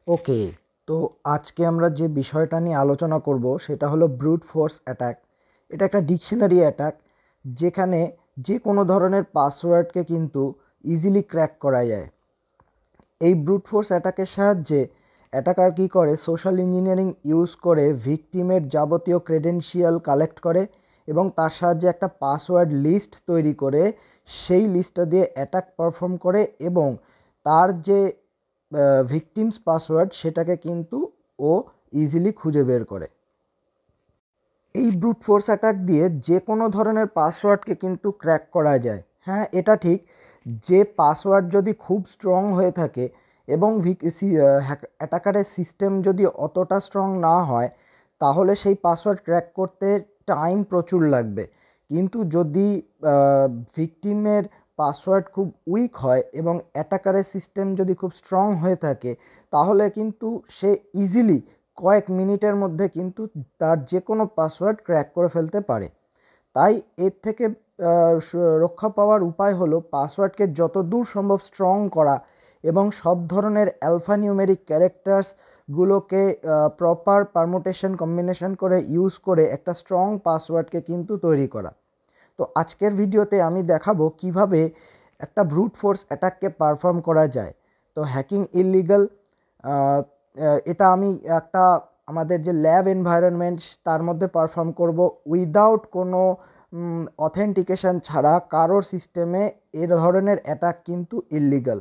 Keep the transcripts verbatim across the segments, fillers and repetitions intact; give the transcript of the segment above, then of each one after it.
ওকে, তো আজকে আমরা যে বিষয়টা নিয়ে আলোচনা করব সেটা হলো ব্রুট ফোর্স অ্যাটাক। এটা একটা ডিকশনারি অ্যাটাক যেখানে যে কোনো ধরনের পাসওয়ার্ডকে কিন্তু ইজিলি ক্র্যাক করা যায়। এই ব্রুট ফোর্স অ্যাটাকের সাহায্যে অ্যাটাকার কী করে, সোশ্যাল ইঞ্জিনিয়ারিং ইউজ করে ভিকটিমের যাবতীয় ক্রেডেনশিয়াল কালেক্ট করে এবং তার সাহায্যে একটা পাসওয়ার্ড লিস্ট তৈরি করে সেই লিস্টটা দিয়ে অ্যাটাক পারফর্ম করে এবং তার যে ভিকটিমস পাসওয়ার্ড সেটাকে কিন্তু ও ইজিলি খুঁজে বের করে। এই ব্রুট ফোর্স অ্যাটাক দিয়ে যে কোনো ধরনের পাসওয়ার্ডকে কিন্তু ক্র্যাক করা যায়। হ্যাঁ, এটা ঠিক, যে পাসওয়ার্ড যদি খুব স্ট্রং হয়ে থাকে এবং অ্যাটাকারের সিস্টেম যদি অতটা স্ট্রং না হয় তাহলে সেই পাসওয়ার্ড ক্র্যাক করতে টাইম প্রচুর লাগবে। কিন্তু যদি ভিকটিমের পাসওয়ার্ড খুব উইক হয় এবং অ্যাটাকারের সিস্টেম যদি খুব স্ট্রং হয়ে থাকে তাহলে কিন্তু সে ইজিলি কয়েক মিনিটের মধ্যে কিন্তু তার যে কোনো পাসওয়ার্ড ক্র্যাক করে ফেলতে পারে। তাই এর থেকে রক্ষা পাওয়ার উপায় হলো পাসওয়ার্ডকে যত দূর সম্ভব স্ট্রং করা এবং সব ধরনের অ্যালফানিউমেরিক ক্যারেক্টার্সগুলোকে প্রপার পারমুটেশন কম্বিনেশন করে ইউজ করে একটা স্ট্রং পাসওয়ার্ডকে কিন্তু তৈরি করা। তো আজকের ভিডিওতে আমি দেখাবো কিভাবে একটা ব্রুট ফোর্স অ্যাটাককে পারফর্ম করা যায়। তো হ্যাকিং ইললিগাল, এটা আমি একটা আমাদের যে ল্যাব এনভায়রনমেন্ট তার মধ্যে পারফর্ম করব উইদাউট কোনো অথেন্টিকেশন ছাড়া। কারোর সিস্টেমে এ ধরনের অ্যাটাক কিন্তু ইললিগাল।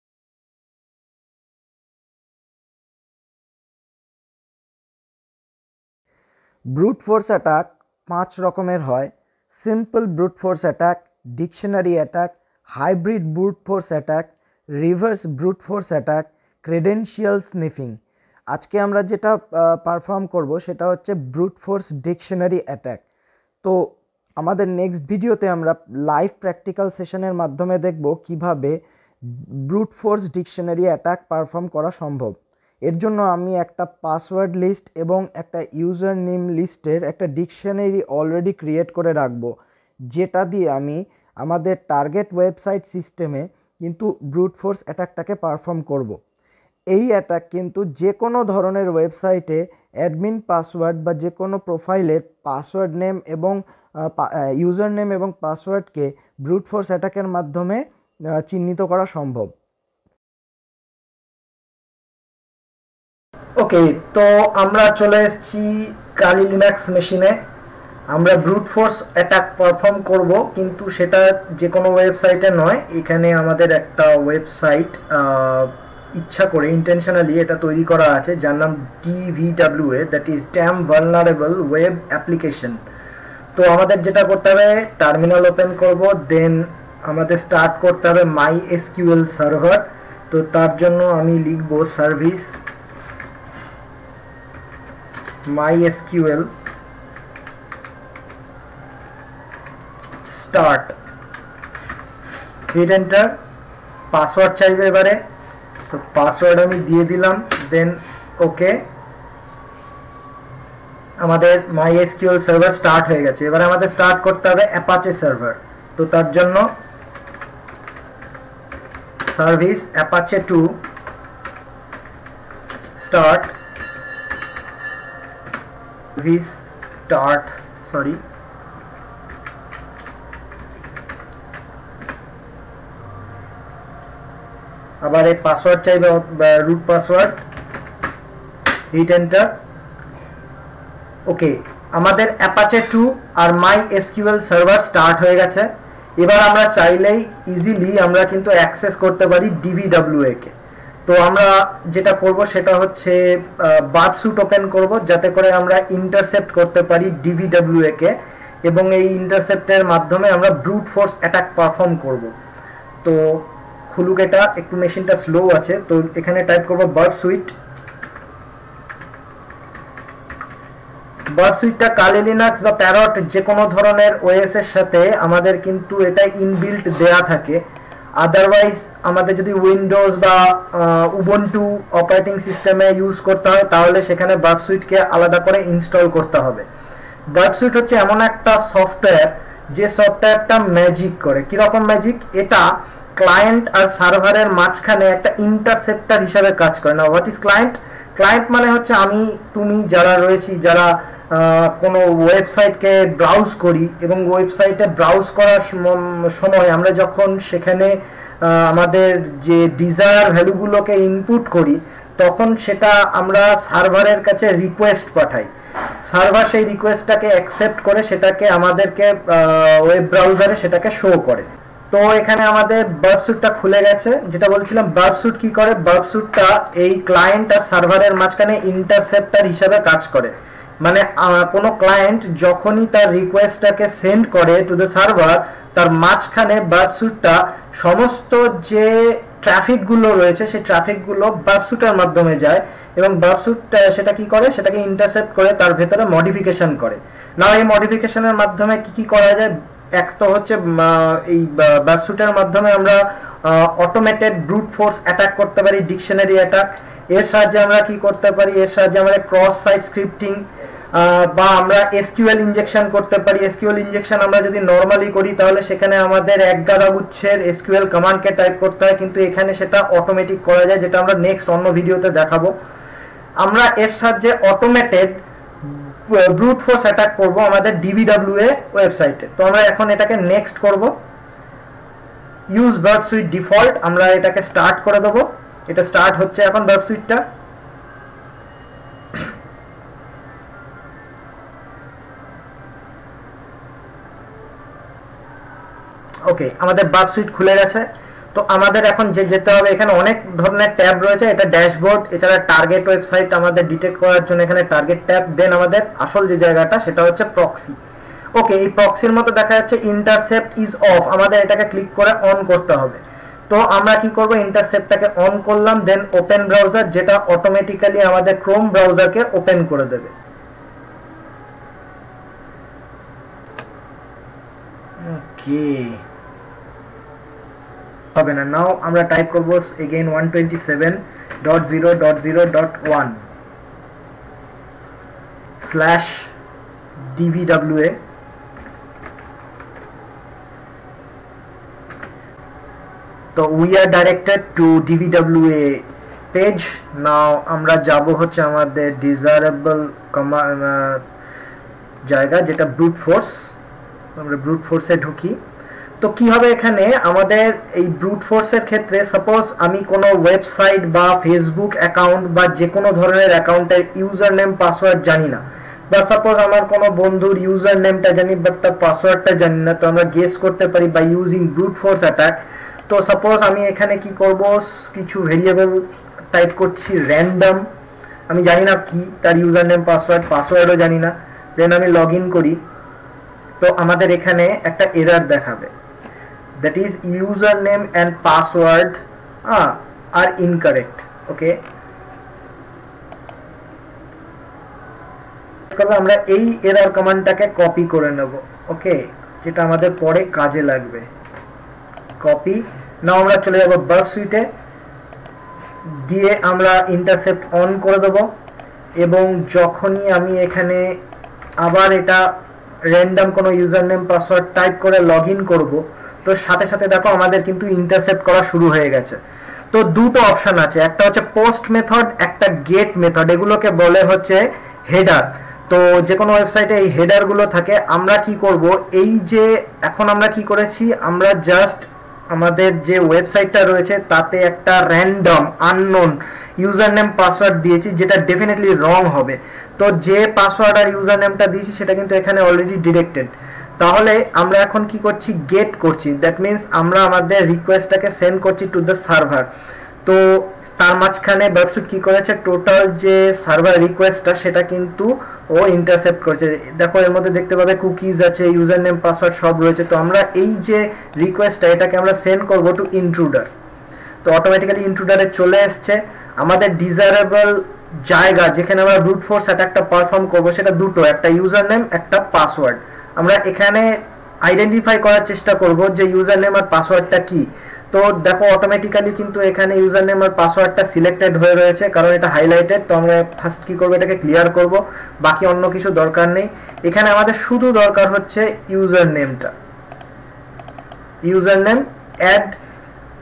ব্রুট ফোর্স অ্যাটাক পাঁচ রকমের হয়: simple brute force attack, dictionary attack, hybrid brute force attack, reverse brute force attack, credential sniffing. আজকে আমরা যেটা পারফর্ম করব সেটা হচ্ছে ব্রুট ফোর্স ডিকশনারি অ্যাটাক। তো আমাদের নেক্সট ভিডিওতে আমরা লাইভ প্র্যাকটিক্যাল সেশনের মাধ্যমে দেখব কিভাবে brute force dictionary attack perform করা সম্ভব। এর জন্য আমি একটা পাসওয়ার্ড লিস্ট এবং একটা ইউজার নেম লিস্টের একটা ডিকশনারি অলরেডি ক্রিয়েট করে রাখব, যেটা দিয়ে আমি আমাদের টার্গেট ওয়েবসাইট সিস্টেমে কিন্তু ব্রুট ফোর্স অ্যাটাকটাকে পারফর্ম করব। এই অ্যাটাক কিন্তু যে কোনো ধরনের ওয়েবসাইটে অ্যাডমিন পাসওয়ার্ড বা যে কোনো প্রোফাইলের পাসওয়ার্ড নেম এবং ইউজার নেম এবং পাসওয়ার্ডকে ব্রুট ফোর্স অ্যাটাকের মাধ্যমে চিহ্নিত করা সম্ভব। ওকে, তো আমরা চলে এসেছি কালি লিনাক্স মেশিনে। আমরা ব্রুট ফোর্স অ্যাটাক পারফর্ম করব, কিন্তু সেটা যে কোনো ওয়েবসাইটে নয়। এখানে আমাদের একটা ওয়েবসাইট ইচ্ছা করে ইন্টেনশনালি এটা তৈরি করা আছে যার নাম D V W A, that is damn vulnerable web application. তো আমাদের যেটা করতে হবে, টার্মিনাল ওপেন করব, দেন আমাদের স্টার্ট করতে হবে মাই এসকিউএল সার্ভার। তো তার জন্য আমি লিখব service MySQL start, hit enter, password চাইবে এবারে। তো পাসওয়ার্ড আমি দিয়ে দিলাম, দেন ওকে। আমাদের MySQL সার্ভার স্টার্ট হয়ে গেছে। এবারে আমাদের স্টার্ট করতে হবে অ্যাপাচে সার্ভার। তো তার জন্য service Apache two start start sorry আবার এই পাসওয়ার্ড চাইবে, root password, hit enter. Okay, আমাদের অ্যাপাচে টু আর মাই এসকিউএল সার্ভার স্টার্ট হয়ে গেছে। এবার আমরা চাইলেই ইজিলি আমরা কিন্তু অ্যাক্সেস করতে পারি ডিভিডব্লিউএ কে। তো আমরা যেটা করব সেটা হচ্ছে বার্ব স্যুট ওপেন করব, যাতে করে আমরা ইন্টারসেপ্ট করতে পারি ডিভিডব্লিউএ কে, এবং এই ইন্টারসেপ্টের মাধ্যমে আমরা ব্রুট ফোর্স অ্যাটাক পারফর্ম করব। তো খুলুক, এটা একটু মেশিনটা স্লো আছে। তো এখানে টাইপ করব বার্ব সুইট। বার্ব সুইটটা কালি লিনাক্স বা প্যারট যে কোনো ধরনের ওএস এর সাথে আমাদের কিন্তু এটা ইনবিল্ট দেয়া থাকে। আদারওয়াইজ আমাদের যদি উইন্ডোজ বা উবুন্টু অপারেটিং সিস্টেমে ইউজ করতে হয় তাহলে সেখানে বার্ব সুইটকে আলাদা করে ইনস্টল করতে হবে। বার্ব সুইট হচ্ছে এমন একটা সফটওয়্যার যে সফটওয়্যারটা ম্যাজিক করে। কীরকম ম্যাজিক? এটা ক্লায়েন্ট আর সার্ভারের মাঝখানে একটা ইন্টারসেপ্টার হিসাবে কাজ করে। না, হোয়াট ইজ ক্লায়েন্ট? ক্লায়েন্ট মানে হচ্ছে আমি তুমি যারা রয়েছি, যারা কোনো ওয়েবসাইটকে ব্রাউজ করি এবং ওয়েবসাইটে ব্রাউজ করার সময় আমরা যখন সেখানে আমাদের যে ডিজায়ার ভ্যালুগুলোকে ইনপুট করি তখন সেটা আমরা সার্ভারের কাছে রিকোয়েস্ট পাঠাই। সার্ভার সেই রিকোয়েস্টটাকে অ্যাকসেপ্ট করে সেটাকে আমাদেরকে ওয়েব ব্রাউজারে সেটাকে শো করে। তো এখানে আমাদের বার্ব স্যুটটা খুলে গেছে। যেটা বলছিলাম, বার্ব স্যুট কি করে? বার্ব স্যুটটা এই ক্লায়েন্ট আর সার্ভারের মাঝখানে ইন্টারসেপ্টার হিসাবে কাজ করে। মানে কোনো ক্লায়েন্ট যখনই তার রিকোয়েস্টটাকে সেন্ড করে টু দ্য সার্ভার, তার মাঝখানে বার্ব স্যুটটা সমস্ত যে ট্রাফিকগুলো রয়েছে সেই ট্রাফিকগুলো বার্ব স্যুটের মাধ্যমে যায় এবং বার্ব স্যুট সেটা কি করে? সেটাকে ইন্টারসেপ্ট করে তার ভেতরে মডিফিকেশন করে। না, এই মডিফিকেশনের মাধ্যমে কি কি করা যায়? এক তো হচ্ছে এই বার্ব স্যুটের মাধ্যমে আমরা অটোমেটেড ব্রুট ফোর্স অ্যাটাক করতে পারি, ডিকশনারি অ্যাটাক। এর সাহায্যে আমরা কি করতে পারি? এর সাহায্যে আমরা ক্রস সাইট স্ক্রিপ্টিং বা আমরা এসকিউএল ইনজেকশন করতে পারি। এসকিউএল ইনজেকশন আমরা যদি নর্মালি করি তাহলে সেখানে আমাদের এক গাদা গুচ্ছের এসকিউএল কমান্ডকে টাইপ করতে হয়, কিন্তু এখানে সেটা অটোমেটিক করা যায়, যেটা আমরা নেক্সট অন্য ভিডিওতে দেখাবো। আমরা এর সাহায্যে অটোমেটেড ব্রুট ফোর্স অ্যাটাক করব আমাদের ডিভিডব্লিউএ ওয়েবসাইটে। তো আমরা এখন এটাকে নেক্সট করব। ইউজ বার্ব সুইট ডিফল্ট, আমরা এটাকে স্টার্ট করে দেবো। এটা স্টার্ট হচ্ছে এখন বার্ব সুইটটা। ওকে, আমাদের বার্ব সুইট খুলে গেছে। তো আমাদের এখন যে যেতে হবে, এখানে অনেক ধরনের ট্যাব রয়েছে। এটা ড্যাশবোর্ড, এছাড়া টার্গেট ওয়েবসাইট আমাদের ডিটেক্ট করার জন্য এখানে টার্গেট ট্যাব। দেন আমাদের আসল যে জায়গাটা সেটা হচ্ছে প্রক্সি। ওকে, এই প্রক্সির মতো দেখা যাচ্ছে ইন্টারসেপ্ট ইজ অফ, আমাদের এটাকে ক্লিক করে অন করতে হবে। তো আমরা কি করব? ইন্টারসেপ্টটাকে অন করলাম, দেন ওপেন ব্রাউজার, যেটা অটোমেটিক্যালি আমাদের ক্রোম ব্রাউজারকে ওপেন করে দেবে। ওকে, হবে না। নাও আমরা টাইপ করব again one twenty-seven dot zero dot zero dot one slash DVWA. তো we are directed to DVWA page. Now আমরা যাব হচ্ছে আমাদের ডিজায়ারেবল জায়গা, যেটা ব্রুট ফোর্স। আমরা ব্রুট ফোর্সে ঢুকি। তো কি হবে এখানে আমাদের এই ব্রুট ফোর্সের ক্ষেত্রে, সাপোজ আমি কোনো ওয়েবসাইট বা ফেসবুক অ্যাকাউন্ট বা যে কোনো ধরনের অ্যাকাউন্টের ইউজার নেম পাসওয়ার্ড জানি না, বা সাপোজ আমার কোনো বন্ধুর ইউজার নেমটা জানি বাট তার পাসওয়ার্ডটা জানি না, তো আমরা গেস করতে পারি by using brute force attack. তো সাপোজ আমি এখানে কি করব, কিছু ভেরিয়েবল টাইপ করছি র্যান্ডম, আমি জানি না কি তার ইউজার নেম পাসওয়ার্ড, পাসওয়ার্ডও জানি না। দেন আমি লগ ইন করি। তো আমাদের এখানে একটা এরর দেখাবে, that is username and password uh, are incorrect. Okay, আমরা এই এরর কমান্ডটাকে কপি করে নেব। ওকে, যেটা আমাদের পরে কাজে লাগবে। কপি। নাও আমরা চলে যাব বার্ব সুইটে, দিয়ে আমরা ইন্টারসেপ্ট অন করে দেব এবং যখনই আমি এখানে আবার এটা র্যান্ডম কোনো ইউজার নেম পাসওয়ার্ড টাইপ করে লগ ইন করবো, তো সাথে সাথে দেখো আমাদের কিন্তু ইন্টারসেপ্ট করা শুরু হয়ে গেছে। তো দুটো অপশন আছে, একটা হচ্ছে পোস্ট মেথড, একটা গেট মেথড। এগুলোকে বলে হচ্ছে হেডার। তো যে কোনো ওয়েবসাইটে এই হেডারগুলো থাকে। আমরা কি করব, এই যে এখন আমরা কি করেছি, আমরা জাস্ট আমাদের যে ওয়েবসাইটটা রয়েছে তাতে একটা random unknown user name password দিয়েছি, যেটা ডেফিনেটলি রং হবে। তো যে পাসওয়ার্ড আর ইউজার নেমটা দিয়েছি সেটা কিন্তু এখানে অলরেডি ডিরেক্টেড। তাহলে আমরা এখন কি করছি, গেট করছি। দ্যাট মিনস আমরা আমাদের রিকোয়েস্টটাকে সেন্ড করছি টু দ্য সার্ভার। তো তার মাঝখানে ওয়েবসাইট কি করেছে, টোটাল যে সার্ভার রিকোয়েস্টটা সেটা কিন্তু ও ইন্টারসেপ্ট করেছে। দেখো এর মধ্যে দেখতে পাবে কুকিজ আছে, ইউজার নেম পাসওয়ার্ড সব রয়েছে। তো আমরা এই যে রিকোয়েস্টটা এটাকে আমরা সেন্ড করব টু ইন্ট্রুডার। তো অটোমেটিক্যালি ইন্ট্রুডারে চলে এসছে। আমাদের ডিজায়ারেবল জায়গা যেখানে আমরা ব্রুট ফোর্স অ্যাটাকটা পারফর্ম করব সেটা দুটো, একটা ইউজার নেম, একটা পাসওয়ার্ড। আমরা এখানে আইডেন্টিফাই করার চেষ্টা করব যে ইউজার নেম আর পাসওয়ার্ডটা কি। তো দেখো অটোমেটিক্যালি কিন্তু এখানে ইউজার নেম আর পাসওয়ার্ডটা সিলেক্টেড হয়ে রয়েছে, কারণ এটা হাইলাইটেড। তো আমরা ফার্স্ট কি করব, এটাকে ক্লিয়ার করব, বাকি অন্য কিছু দরকার নেই। এখানে আমাদের শুধু দরকার হচ্ছে ইউজার নেমটা। User name add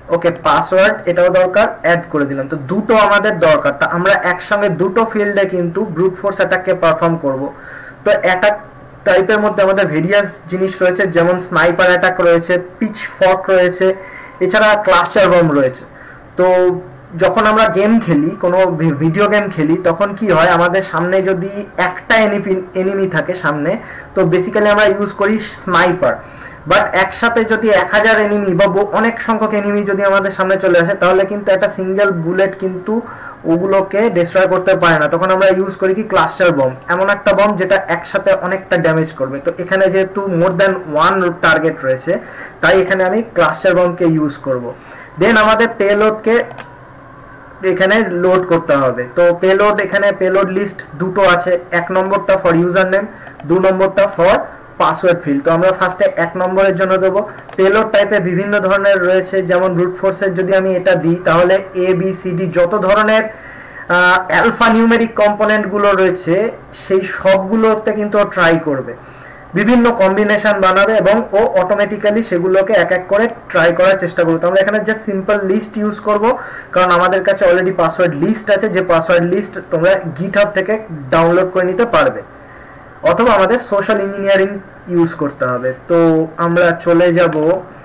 okay password এটাও দরকার, অ্যাড করে দিলাম। তো দুটো আমাদের দরকার, তা আমরা একসঙ্গে দুটো ফিল্ডে কিন্তু ব্রুট ফোর্স অ্যাটাককে পারফর্ম করব। তো অ্যাটাক টাইপের মধ্যে আমাদের ভেরিয়াস জিনিস রয়েছে, যেমন স্নাইপার অ্যাটাক রয়েছে, পিচ ফর্ক রয়েছে, এছাড়া ক্লাস্টার বম রয়েছে। তো যখন আমরা গেম খেলি, কোনো ভিডিও গেম খেলি, তখন কি হয়, আমাদের সামনে যদি একটা এনিমি এনিমি থাকে সামনে, তো বেসিক্যালি আমরা ইউজ করি স্নাইপার। বাট একসাথে যদি এক হাজার এনিমি বা অনেক সংখ্যক এনিমি যদি আমাদের সামনে চলে আসে, তাহলে কিন্তু একটা সিঙ্গেল বুলেট কিন্তু ওগুলোকে ডিস্ট্রয় করতে পারে না। তখন আমরা ইউজ করি কি ক্লাস্টার বম, এমন একটা বম যেটা একসাথে অনেকটা ড্যামেজ করবে। তো এখানে যেহেতু মোর দ্যান ওয়ান টার্গেট রয়েছে, তাই এখানে আমি ক্লাস্টার বমকে ইউজ করব। দেন আমাদের পেলোডকে এখানে লোড করতে হবে। তো পেলোড, এখানে পেলোড লিস্ট দুটো আছে, এক নম্বরটা ফর ইউজার নেম, দু নম্বরটা ফর পাসওয়ার্ড ফিল্ড। তো আমরা ফার্স্টে এক নম্বরের জন্য দেবো। পেলোড টাইপে বিভিন্ন ধরনের রয়েছে, যেমন ব্রুট ফোর্সের যদি আমি এটা দিই, তাহলে এ বি সি ডি যত ধরনের অ্যালফা নিউমেরিক কম্পোনেন্টগুলো রয়েছে সেই সবগুলোতে কিন্তু ও ট্রাই করবে, বিভিন্ন কম্বিনেশন বানাবে এবং ও অটোমেটিক্যালি সেগুলোকে এক এক করে ট্রাই করার চেষ্টা করবে। তো আমরা এখানে জাস্ট সিম্পল লিস্ট ইউজ করব, কারণ আমাদের কাছে অলরেডি পাসওয়ার্ড লিস্ট আছে, যে পাসওয়ার্ড লিস্ট তোমরা গিটহাব থেকে ডাউনলোড করে নিতে পারবে, অথবা আমাদের সোশ্যাল ইঞ্জিনিয়ারিং ইউজ করতে হবে। তো আমরা চলে যাব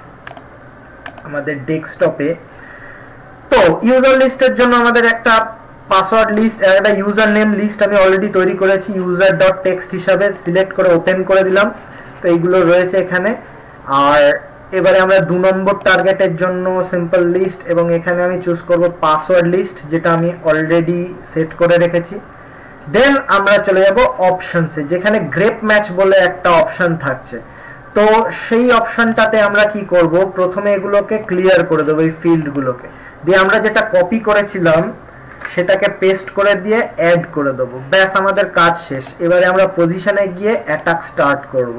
আমাদের ডেস্কটপে। তো ইউজার লিস্টের জন্য আমাদের একটা পাসওয়ার্ড লিস্ট, একটা ইউজার নেম লিস্ট আমি অলরেডি তৈরি করেছি, ইউজার ডট টেক্সট হিসাবে সিলেক্ট করে ওপেন করে দিলাম। তো এইগুলো রয়েছে এখানে। আর এবারে আমরা দু নম্বর টার্গেটের জন্য সিম্পল লিস্ট, এবং এখানে আমি চুজ করব পাসওয়ার্ড লিস্ট, যেটা আমি অলরেডি সেট করে রেখেছি। দেন আমরা চলে যাব অপশনসে, যেখানে গ্রেপ ম্যাচ বলে একটা অপশন থাকছে। তো সেই অপশনটাতে আমরা কি করব, প্রথমে এগুলোকে ক্লিয়ার করে দেবো, এই ফিল্ডগুলোকে দিয়ে আমরা যেটা কপি করেছিলাম সেটাকে পেস্ট করে দিয়ে অ্যাড করে দেবো। ব্যাস, আমাদের কাজ শেষ। এবারে আমরা পজিশনে গিয়ে অ্যাটাক স্টার্ট করব।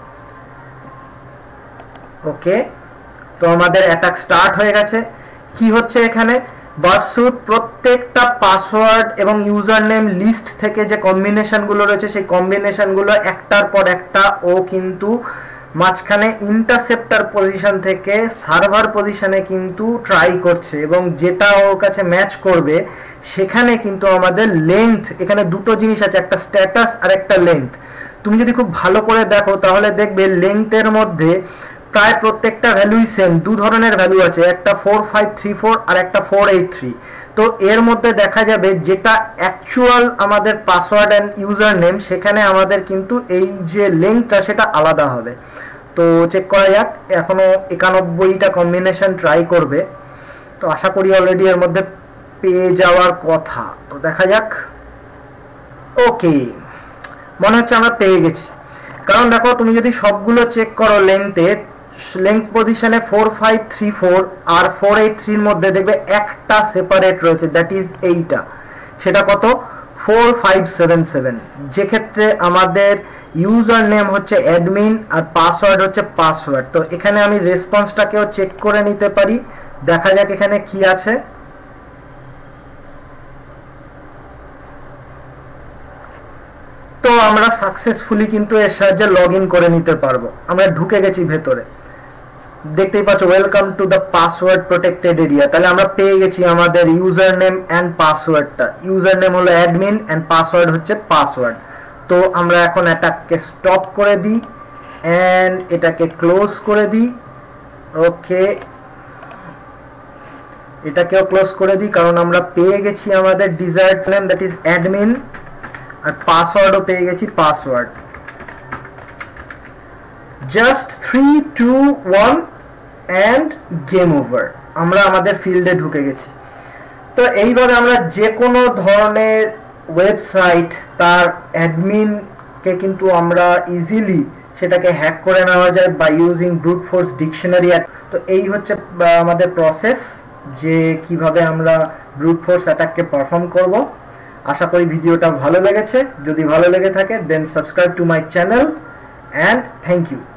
ওকে, তো আমাদের অ্যাটাক স্টার্ট হয়ে গেছে। কি হচ্ছে এখানে, বার্ডস্যুট প্রত্যেকটা পাসওয়ার্ড এবং ইউজার নেম লিস্ট থেকে যে কম্বিনেশনগুলো রয়েছে, সেই কম্বিনেশনগুলো একটার পর একটা ও কিন্তু মাঝখানে ইন্টারসেপ্টার পজিশন থেকে সার্ভার পজিশনে কিন্তু ট্রাই করছে, এবং যেটা ওর কাছে ম্যাচ করবে সেখানে কিন্তু আমাদের লেন্থ, এখানে দুটো জিনিস আছে, একটা স্ট্যাটাস আর একটা লেন্থ। তুমি যদি খুব ভালো করে দেখো তাহলে দেখবে লেন্থের মধ্যে প্রায় প্রত্যেকটা ভ্যালুই সেম, দু ধরনের ভ্যালু আছে, একটা ফোর ফাইভ থ্রি ফোর আর একটা ফোর এইট থ্রি। তো এর মধ্যে দেখা যাবে যেটা অ্যাকচুয়াল আমাদের পাসওয়ার্ড অ্যান্ড ইউজার নেম, সেখানে আমাদের কিন্তু এই যে লেন্থটা সেটা আলাদা হবে। তো চেক করা যাক, এখনো একানব্বইটা কম্বিনেশন ট্রাই করবে। তো আশা করি অলরেডি এর মধ্যে পেয়ে যাওয়ার কথা। তো দেখা যাক। ওকে, মনে হচ্ছে আমরা পেয়ে গেছি, কারণ দেখো তুমি যদি সবগুলো চেক করো লেন্থে, লেন্থ পজিশনে ফোর ফাইভ থ্রি ফোর আর ফোর এইট থ্রির মধ্যে দেখবে একটা সেপারেট রয়েছে, দ্যাট ইজ এইটা। সেটা কত, ফোর ফাইভ সেভেন সেভেন, যেক্ষেত্রে আমাদের ইউজার নেম হচ্ছে অ্যাডমিন আর পাসওয়ার্ড হচ্ছে পাসওয়ার্ড। তো এখানে আমি রেসপন্সটাকেও চেক করে নিতে পারি, দেখা যাক এখানে কি আছে। তো আমরা সাকসেসফুলি কিন্তু এর সাহায্যে লগ ইন করে নিতে পারবো। আমরা ঢুকে গেছি ভেতরে, দেখতেই পাচ্ছ welcome to the password protected area. তাহলে আমরা পেয়ে গেছি আমাদের ইউজার নেম অ্যান্ড পাসওয়ার্ডটা। ইউজার নেম হলো অ্যাডমিন অ্যান্ড পাসওয়ার্ড হচ্ছে পাসওয়ার্ড। তো আমরা এখন এটাকে স্টপ করে দিই অ্যান্ড এটাকে ক্লোজ করে দিই। ওকে, এটাকেও ক্লোজ করে দিই, কারণ আমরা পেয়ে গেছি আমাদের desired name, that is admin, আর পাসওয়ার্ডও পেয়ে গেছি password. Just three two one and game over, আমরা আমাদের ফিল্ডে ঢুকে গেছি। তো এইভাবে আমরা যে কোনো ধরনের ওয়েবসাইট তার অ্যাডমিনকে কিন্তু আমরা ইজিলি সেটাকে হ্যাক করে নেওয়া যায় by using brute force dictionary. তো এই হচ্ছে আমাদের প্রসেস, যে কিভাবে আমরা ব্রুট ফোর্স অ্যাটাককে পারফর্ম করব। আশা করি ভিডিওটা ভালো লেগেছে। যদি ভালো লেগে থাকে then subscribe to my channel and thank you.